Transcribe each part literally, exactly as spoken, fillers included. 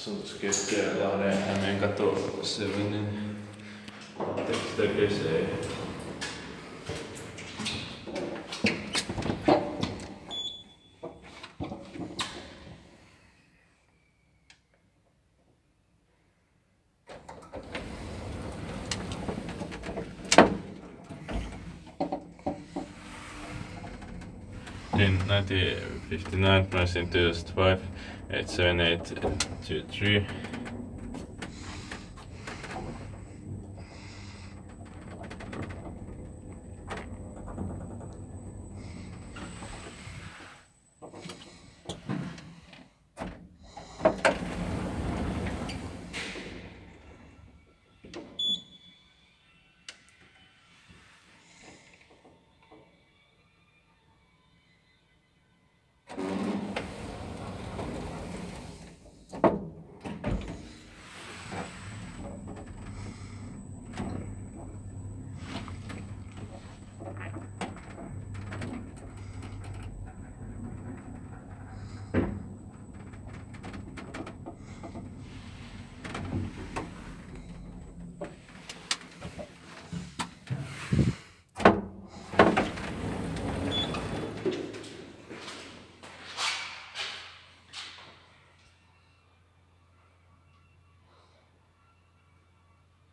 on tuossa keskellä Lahden Hämeen katu sellainen tekstitekesee. In nineteen fifty-nine, priced in two thousand five, eight seven eight two three.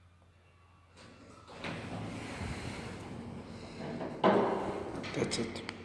That's it.